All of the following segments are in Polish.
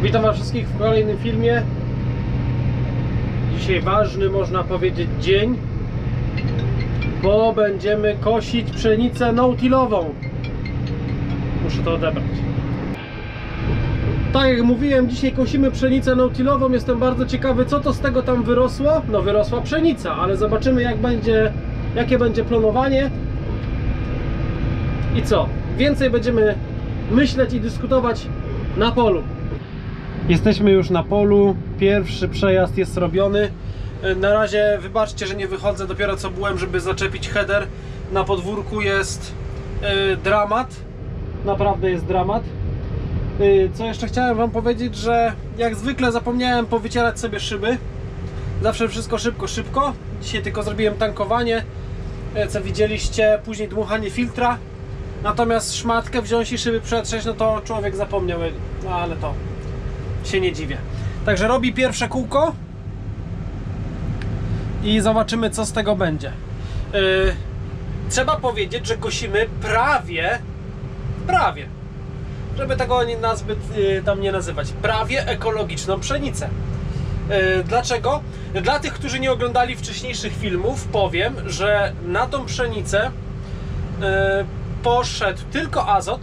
Witam Was wszystkich w kolejnym filmie. Dzisiaj ważny, można powiedzieć, dzień, bo będziemy kosić pszenicę no-tillową. Muszę to odebrać. Tak jak mówiłem, dzisiaj kosimy pszenicę no-tillową. Jestem bardzo ciekawy, co to z tego tam wyrosło. No, wyrosła pszenica, ale zobaczymy, jakie będzie planowanie i co. Więcej będziemy myśleć i dyskutować na polu. Jesteśmy już na polu, pierwszy przejazd jest robiony. Na razie wybaczcie, że nie wychodzę, dopiero co byłem, żeby zaczepić header. Na podwórku jest dramat, naprawdę jest dramat. Co jeszcze chciałem Wam powiedzieć, że jak zwykle zapomniałem powycierać sobie szyby. Zawsze wszystko szybko. Dzisiaj tylko zrobiłem tankowanie, co widzieliście, później dmuchanie filtra. Natomiast szmatkę wziąć i szyby przetrzeć, no to człowiek zapomniał, no ale to się nie dziwię. Także robi pierwsze kółko i zobaczymy, co z tego będzie. Trzeba powiedzieć, że kosimy prawie, żeby tego nazbyt tam nie nazywać, prawie ekologiczną pszenicę. Dlaczego? Dla tych, którzy nie oglądali wcześniejszych filmów, powiem, że na tą pszenicę poszedł tylko azot.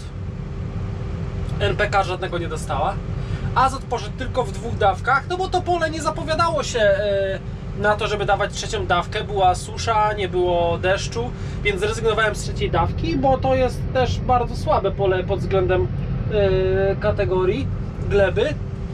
NPK żadnego nie dostała. Azot poszedł tylko w 2 dawkach, no bo to pole nie zapowiadało się na to, żeby dawać 3. dawkę. Była susza, nie było deszczu, więc zrezygnowałem z 3. dawki, bo to jest też bardzo słabe pole pod względem kategorii gleby.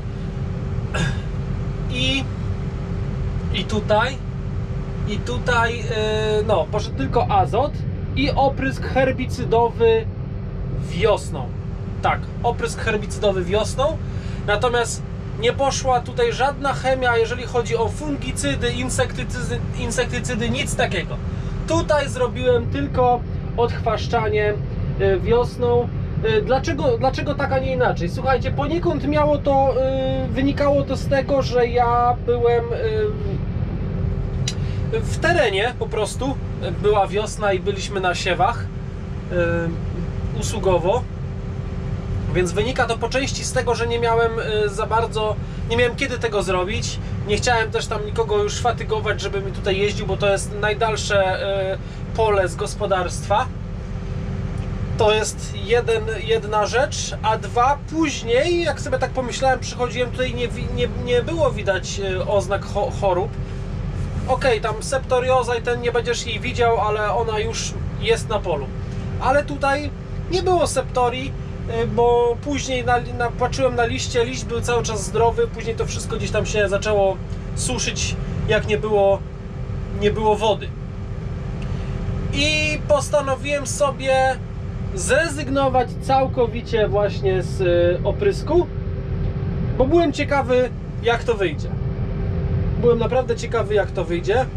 I tutaj no, poszedł tylko azot i oprysk herbicydowy wiosną. Tak, oprysk herbicydowy wiosną. Natomiast nie poszła tutaj żadna chemia, jeżeli chodzi o fungicydy, insektycydy, nic takiego. Tutaj zrobiłem tylko odchwaszczanie wiosną. Dlaczego tak, a nie inaczej? Słuchajcie, poniekąd wynikało to z tego, że ja byłem w terenie, po prostu była wiosna i byliśmy na siewach usługowo. Więc wynika to po części z tego, że nie miałem nie miałem kiedy tego zrobić. Nie chciałem też tam nikogo już fatygować, żeby mi tutaj jeździł, bo to jest najdalsze pole z gospodarstwa. To jest jedna rzecz, a 2, później, jak sobie tak pomyślałem, przychodziłem tutaj, nie było widać oznak chorób. Okej, tam septorioza i ten nie będziesz jej widział, ale ona już jest na polu. Ale tutaj nie było septorii, bo później patrzyłem na liście, liść był cały czas zdrowy, później to wszystko gdzieś tam się zaczęło suszyć, jak nie było wody. I postanowiłem sobie zrezygnować całkowicie właśnie z oprysku, bo byłem ciekawy, jak to wyjdzie. Byłem naprawdę ciekawy, jak to wyjdzie.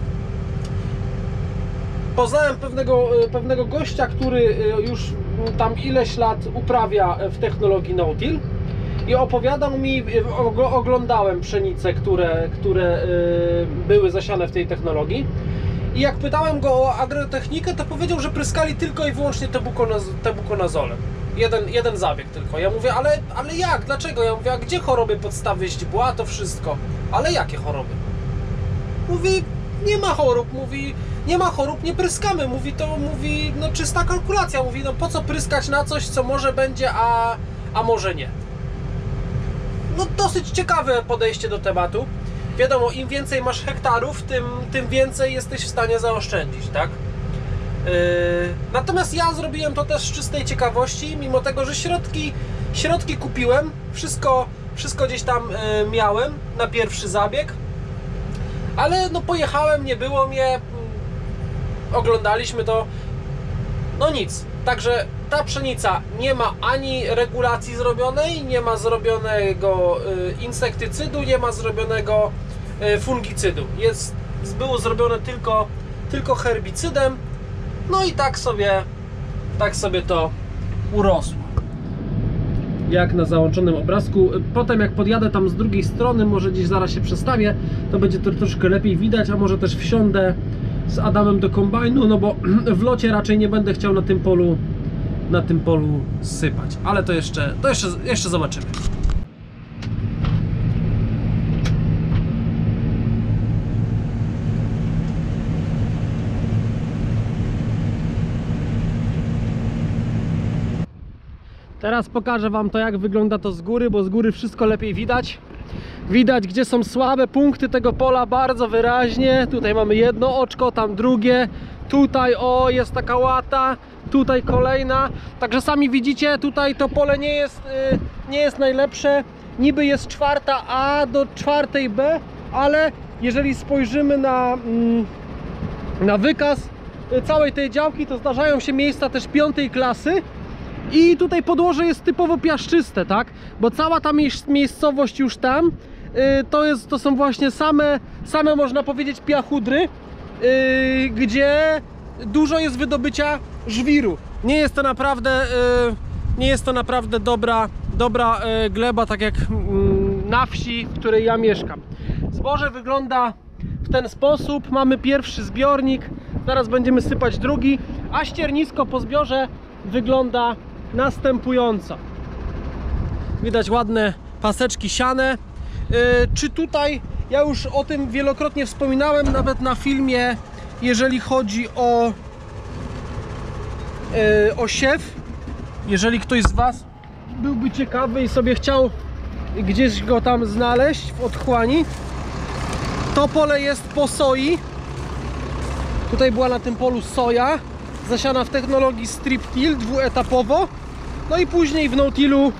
Poznałem pewnego gościa, który już tam ileś lat uprawia w technologii no-till i opowiadał mi, oglądałem pszenice, które były zasiane w tej technologii, i jak pytałem go o agrotechnikę, to powiedział, że pryskali tylko i wyłącznie tebukonazolem. Jeden zabieg tylko. Ja mówię, ale jak? Dlaczego? Ja mówię, a gdzie choroby podstawy źdźbła? To wszystko. Ale jakie choroby? Mówi, nie ma chorób. Mówi, nie ma chorób, nie pryskamy. Mówi, no czysta kalkulacja. Mówi, no po co pryskać na coś, co może będzie, a może nie. No dosyć ciekawe podejście do tematu. Wiadomo, im więcej masz hektarów, tym więcej jesteś w stanie zaoszczędzić, tak? Natomiast ja zrobiłem to też z czystej ciekawości, mimo tego, że środki kupiłem, wszystko gdzieś tam miałem na pierwszy zabieg, ale no pojechałem, nie było mnie, oglądaliśmy to, no nic. Także ta pszenica nie ma ani regulacji zrobionej, nie ma zrobionego insektycydu, nie ma zrobionego fungicydu. Było zrobione tylko herbicydem. No i tak sobie to urosło. Jak na załączonym obrazku. Potem jak podjadę tam z drugiej strony, może gdzieś zaraz się przestawię, to będzie to troszkę lepiej widać, a może też wsiądę z Adamem do kombajnu, no bo w locie raczej nie będę chciał na tym polu sypać, ale to jeszcze zobaczymy. Teraz pokażę wam to, jak wygląda to z góry, bo z góry wszystko lepiej widać. Widać, gdzie są słabe punkty tego pola bardzo wyraźnie. Tutaj mamy jedno oczko, tam drugie. Tutaj o, jest taka łata, tutaj kolejna. Także sami widzicie, tutaj to pole nie jest najlepsze. Niby jest 4A do 4B, ale jeżeli spojrzymy na wykaz całej tej działki, to zdarzają się miejsca też 5. klasy. I tutaj podłoże jest typowo piaszczyste, tak? Bo cała ta miejscowość już tam to są właśnie same można powiedzieć piachudry, gdzie dużo jest wydobycia żwiru. Nie jest to naprawdę dobra gleba, tak jak na wsi, w której ja mieszkam. Zboże wygląda w ten sposób. Mamy pierwszy zbiornik, zaraz będziemy sypać drugi, a ściernisko po zbiorze wygląda następująco. Widać ładne paseczki siane. Czy tutaj, ja już o tym wielokrotnie wspominałem, nawet na filmie, jeżeli chodzi o siew. Jeżeli ktoś z was byłby ciekawy i sobie chciał gdzieś go tam znaleźć w otchłani, to pole jest po soi. Tutaj była na tym polu soja zasiana w technologii strip till dwuetapowo. No i później w no-tillu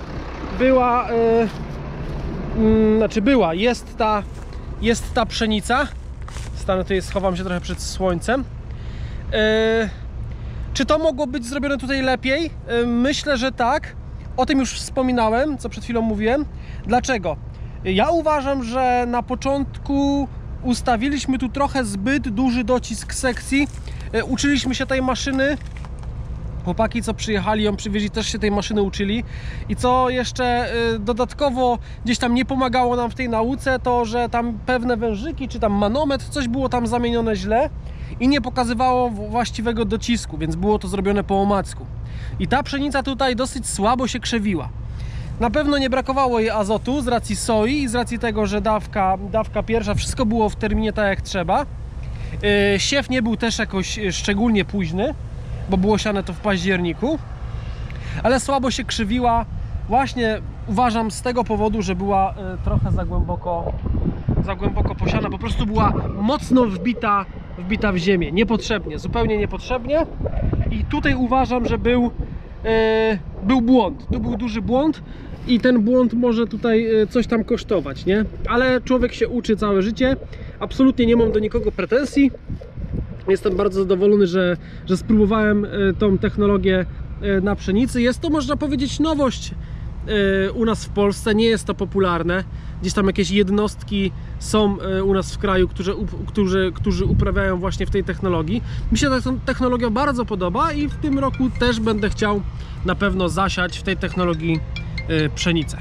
jest ta pszenica. Stanę tutaj, schowam się trochę przed słońcem. Czy to mogło być zrobione tutaj lepiej? Myślę, że tak. O tym już wspominałem, co przed chwilą mówiłem. Dlaczego? Ja uważam, że na początku ustawiliśmy tu trochę zbyt duży docisk sekcji. Uczyliśmy się tej maszyny. Chłopaki, co przyjechali, ją przywieźli, też się tej maszyny uczyli. I co jeszcze dodatkowo gdzieś tam nie pomagało nam w tej nauce, to że tam pewne wężyki, czy tam manometr, coś było tam zamienione źle i nie pokazywało właściwego docisku, więc było to zrobione po omacku. I ta pszenica tutaj dosyć słabo się krzewiła. Na pewno nie brakowało jej azotu z racji soi i z racji tego, że dawka pierwsza, wszystko było w terminie tak jak trzeba. Siew nie był też jakoś szczególnie późny, bo było siane to w październiku, ale słabo się krzywiła. Właśnie uważam z tego powodu, że była trochę za głęboko posiana, po prostu była mocno wbita w ziemię, niepotrzebnie, zupełnie niepotrzebnie. I tutaj uważam, że był błąd, tu był duży błąd i ten błąd może tutaj coś tam kosztować, nie? Ale człowiek się uczy całe życie, absolutnie nie mam do nikogo pretensji. Jestem bardzo zadowolony, że spróbowałem tą technologię na pszenicy. Jest to, można powiedzieć, nowość u nas w Polsce, nie jest to popularne. Gdzieś tam jakieś jednostki są u nas w kraju, którzy uprawiają właśnie w tej technologii. Mi się ta technologia bardzo podoba i w tym roku też będę chciał na pewno zasiać w tej technologii pszenicę.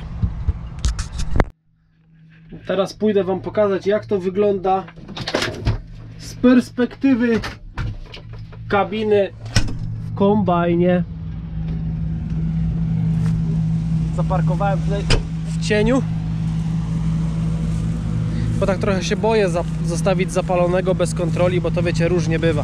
Teraz pójdę wam pokazać, jak to wygląda z perspektywy kabiny w kombajnie. Zaparkowałem tutaj w cieniu, bo tak trochę się boję zostawić zapalonego bez kontroli, bo to wiecie, różnie bywa.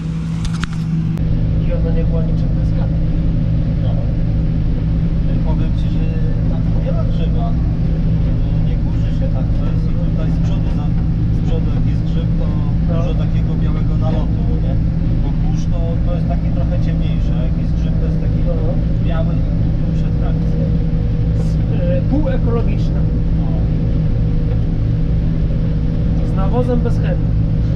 I ona nie była niczym błyskana. No. Powiem ci, że na tym nie ma grzyba. Nie kurzy się tak. To jest i tutaj z przodu jak jest grzyb, to dużo takiego białego nalotu, nie? Bo kurz to jest taki trochę ciemniejszy, a jak jest grzyb, to jest taki biały i przed frakcją. Półekologiczna. No. Z nawozem bez chemii.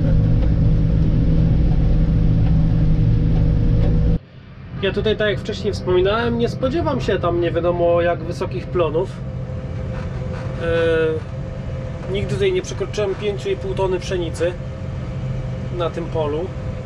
Ja tutaj, tak jak wcześniej wspominałem, nie spodziewam się tam nie wiadomo jak wysokich plonów. Nigdy tutaj nie przekroczyłem 5,5 tony pszenicy na tym polu.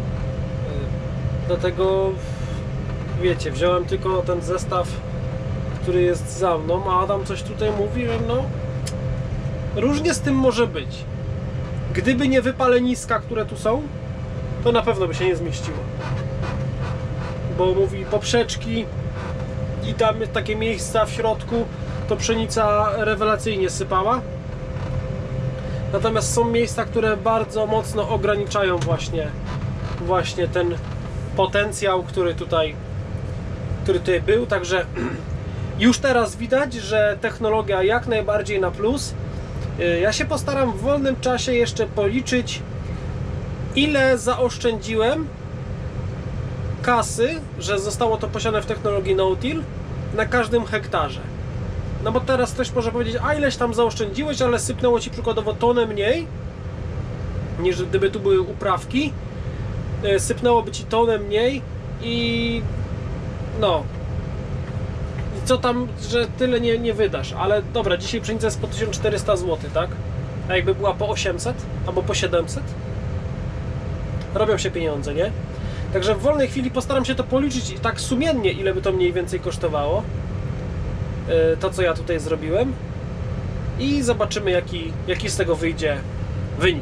Dlatego, wiecie, wziąłem tylko ten zestaw, który jest za mną, a Adam coś tutaj mówi, że no różnie z tym może być. Gdyby nie wypaleniska, które tu są, to na pewno by się nie zmieściło. Bo mówi poprzeczki i tam takie miejsca w środku, to pszenica rewelacyjnie sypała. Natomiast są miejsca, które bardzo mocno ograniczają właśnie ten potencjał, który tutaj był. Także Już teraz widać, że technologia jak najbardziej na plus. Ja się postaram w wolnym czasie jeszcze policzyć, ile zaoszczędziłem kasy, że zostało to posiane w technologii no-till na każdym hektarze. No bo teraz ktoś może powiedzieć, a ileś tam zaoszczędziłeś, ale sypnęło ci przykładowo tonę mniej niż gdyby tu były uprawki, sypnęłoby ci tonę mniej i no co tam, że tyle nie wydasz, ale dobra, dzisiaj pszenica jest po 1400 zł, tak? A jakby była po 800 albo po 700, robią się pieniądze, nie? Także w wolnej chwili postaram się to policzyć tak sumiennie, ile by to mniej więcej kosztowało, to co ja tutaj zrobiłem, i zobaczymy jaki z tego wyjdzie wynik.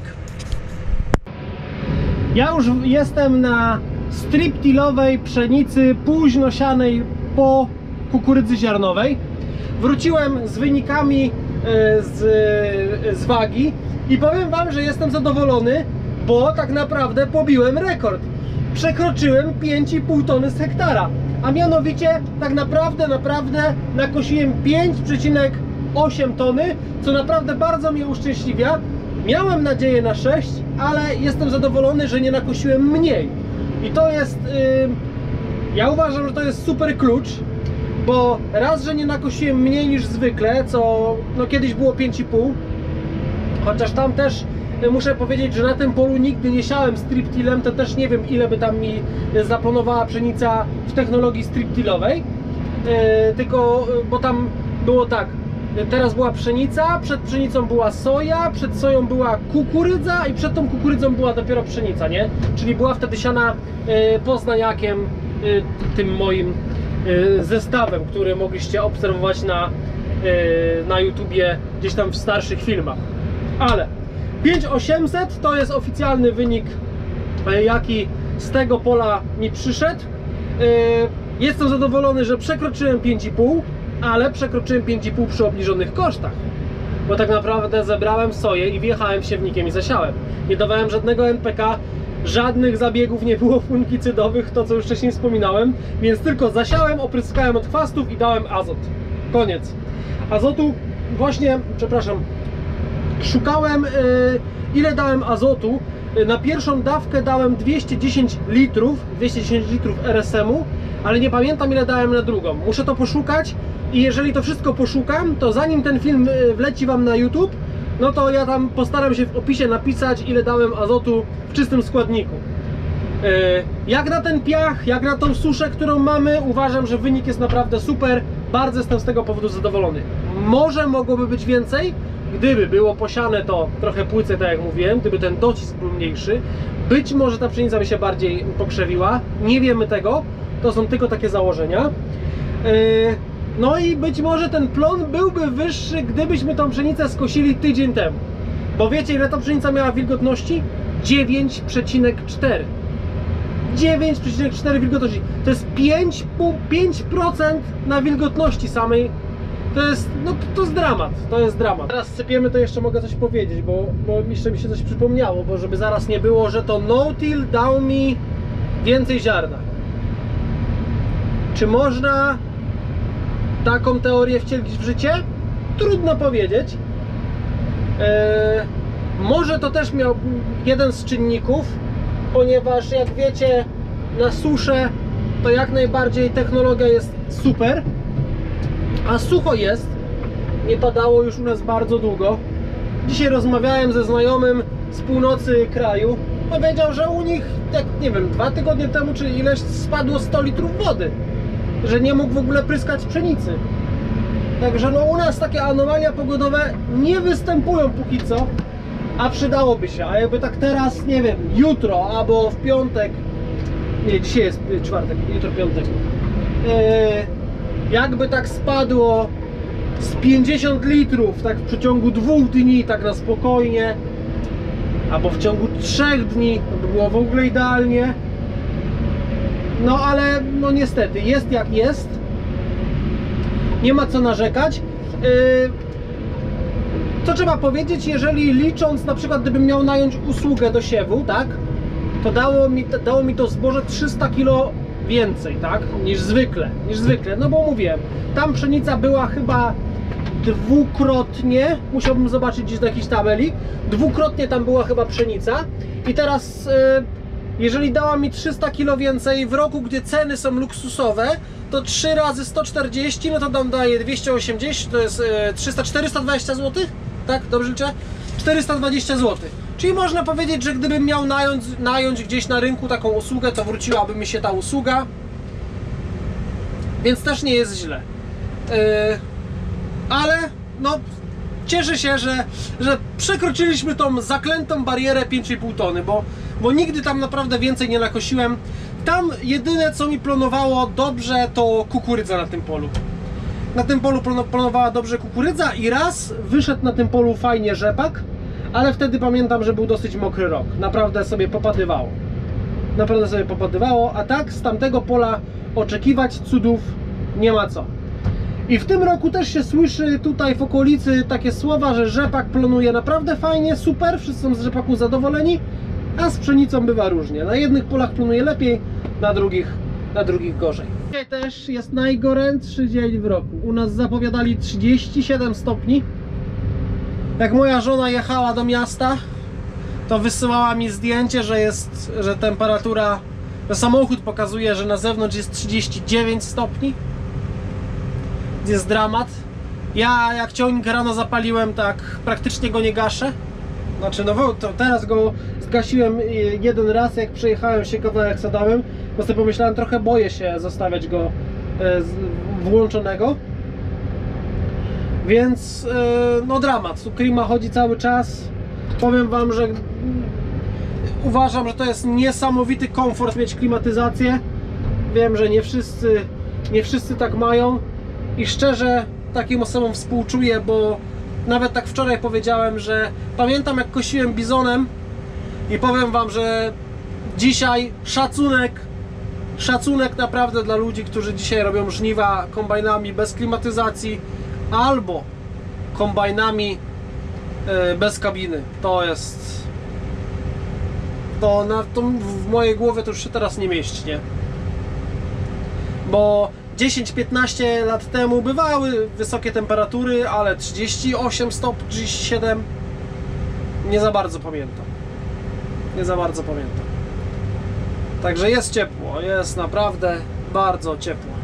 Ja już jestem na strip-tillowej pszenicy późno sianej po kukurydzy ziarnowej. Wróciłem z wynikami z wagi i powiem wam, że jestem zadowolony, bo tak naprawdę pobiłem rekord. Przekroczyłem 5,5 tony z hektara, a mianowicie tak naprawdę nakosiłem 5,8 tony, co naprawdę bardzo mnie uszczęśliwia. Miałem nadzieję na 6, ale jestem zadowolony, że nie nakosiłem mniej. I to jest, ja uważam, że to jest super klucz, bo raz, że nie nakosiłem mniej niż zwykle, co no kiedyś było 5,5, chociaż tam też muszę powiedzieć, że na tym polu nigdy nie siałem strip-tillem, to też nie wiem, ile by tam mi zaplanowała pszenica w technologii strip-tillowej, tylko, bo tam było tak, teraz była pszenica, przed pszenicą była soja, przed soją była kukurydza i przed tą kukurydzą była dopiero pszenica, nie? Czyli była wtedy siana poznaniakiem, tym moim zestawem, który mogliście obserwować na YouTubie, gdzieś tam w starszych filmach. Ale 5800 to jest oficjalny wynik, jaki z tego pola mi przyszedł. Jestem zadowolony, że przekroczyłem 5,5, ale przekroczyłem 5,5 przy obniżonych kosztach, bo tak naprawdę zebrałem soję i wjechałem siewnikiem i zasiałem. Nie dawałem żadnego NPK, żadnych zabiegów nie było fungicydowych, to co już wcześniej wspominałem, więc tylko zasiałem, opryskałem od chwastów i dałem azot. Koniec. Azotu właśnie, przepraszam, szukałem ile dałem azotu. Na pierwszą dawkę dałem 210 litrów RSM-u, ale nie pamiętam, ile dałem na drugą. Muszę to poszukać i jeżeli to wszystko poszukam, to zanim ten film wleci wam na YouTube, no to ja tam postaram się w opisie napisać, ile dałem azotu w czystym składniku. Jak na ten piach, jak na tą suszę, którą mamy, uważam, że wynik jest naprawdę super. Bardzo jestem z tego powodu zadowolony. Może mogłoby być więcej, gdyby było posiane to trochę płyce, tak jak mówiłem, gdyby ten docisk był mniejszy. Być może ta pszenica by się bardziej pokrzewiła. Nie wiemy tego. To są tylko takie założenia. No i być może ten plon byłby wyższy, gdybyśmy tą pszenicę skosili tydzień temu. Bo wiecie, ile ta pszenica miała wilgotności? 9,4. 9,4 wilgotności. To jest 5% na wilgotności samej. To jest, no to jest dramat. To jest dramat. Teraz sypiemy, to jeszcze mogę coś powiedzieć, bo jeszcze mi się coś przypomniało, bo żeby zaraz nie było, że to no-till dał mi więcej ziarna. Czy można taką teorię wcielić w życie? Trudno powiedzieć. Może to też miał jeden z czynników, ponieważ jak wiecie, na suszę to jak najbardziej technologia jest super, a sucho jest, nie padało już u nas bardzo długo. Dzisiaj rozmawiałem ze znajomym z północy kraju, powiedział, że u nich, jak nie wiem, 2 tygodnie temu czy ileś spadło 100 litrów wody, że nie mógł w ogóle pryskać pszenicy. Także no u nas takie anomalia pogodowe nie występują póki co, a przydałoby się. A jakby tak teraz, nie wiem, jutro albo w piątek, nie, dzisiaj jest czwartek, jutro piątek, jakby tak spadło z 50 litrów tak w przeciągu 2 dni, tak na spokojnie, albo w ciągu 3 dni, to by było w ogóle idealnie. No ale no niestety, jest jak jest. Nie ma co narzekać. Co trzeba powiedzieć, jeżeli licząc na przykład, gdybym miał nająć usługę do siewu, tak, to dało mi to zboże 300 kg więcej, tak? Niż zwykle, no bo mówię, tam pszenica była chyba dwukrotnie, musiałbym zobaczyć gdzieś do jakiejś tabeli, dwukrotnie tam była chyba pszenica i teraz jeżeli dała mi 300 kg więcej w roku, gdzie ceny są luksusowe, to 3 razy 140, no to nam daje 280, to jest 420 zł, tak? Dobrze liczę? 420 zł. Czyli można powiedzieć, że gdybym miał nająć gdzieś na rynku taką usługę, to wróciłaby mi się ta usługa. Więc też nie jest źle. Ale no cieszę się, że przekroczyliśmy tą zaklętą barierę 5,5 tony, bo nigdy tam naprawdę więcej nie nakosiłem. Tam jedyne co mi plonowało dobrze to kukurydza na tym polu. Na tym polu plonowała dobrze kukurydza i raz wyszedł na tym polu fajnie rzepak, ale wtedy pamiętam, że był dosyć mokry rok. Naprawdę sobie popadywało. Naprawdę sobie popadywało, a tak z tamtego pola oczekiwać cudów nie ma co. I w tym roku też się słyszy tutaj w okolicy takie słowa, że rzepak plonuje naprawdę fajnie, super, wszyscy są z rzepaku zadowoleni, a z pszenicą bywa różnie. Na jednych polach plonuje lepiej, na drugich gorzej. Dzisiaj też jest najgorętszy dzień w roku. U nas zapowiadali 37 stopni. Jak moja żona jechała do miasta, to wysyłała mi zdjęcie, że temperatura, że samochód pokazuje, że na zewnątrz jest 39 stopni. Jest dramat. Ja jak ciągnik rano zapaliłem, tak praktycznie go nie gaszę. Znaczy no to teraz go zgasiłem jeden raz, jak przejechałem się kawałek sadałem, bo sobie pomyślałem, trochę boję się zostawiać go włączonego. Więc no dramat. Tu klima chodzi cały czas. Powiem wam, że uważam, że to jest niesamowity komfort mieć klimatyzację. Wiem, że nie wszyscy tak mają i szczerze takim osobom współczuję, bo nawet tak wczoraj powiedziałem, że pamiętam jak kosiłem bizonem i powiem wam, że dzisiaj szacunek naprawdę dla ludzi, którzy dzisiaj robią żniwa kombajnami bez klimatyzacji albo kombajnami bez kabiny. To w mojej głowie to już się teraz nie mieści, nie? Bo 10-15 lat temu bywały wysokie temperatury, ale 38 stopni, 37 nie za bardzo pamiętam. Także jest ciepło, jest naprawdę bardzo ciepło.